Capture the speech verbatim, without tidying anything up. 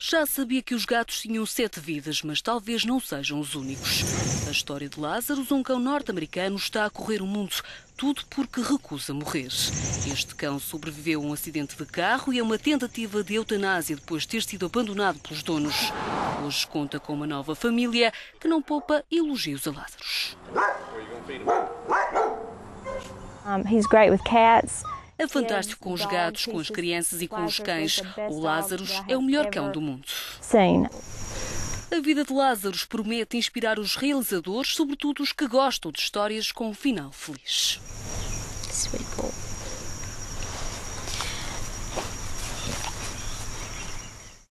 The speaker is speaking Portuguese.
Já sabia que os gatos tinham sete vidas, mas talvez não sejam os únicos. A história de Lázaro, um cão norte-americano, está a correr o mundo, tudo porque recusa morrer. Este cão sobreviveu a um acidente de carro e a uma tentativa de eutanásia depois de ter sido abandonado pelos donos. Hoje conta com uma nova família que não poupa elogios a Lázaro. Um, he's great with cats. É fantástico com os gatos, com as crianças e com os cães. O Lázaro é o melhor cão do mundo. Sim. A vida de Lázaro promete inspirar os realizadores, sobretudo os que gostam de histórias com um final feliz. Sweet Paul.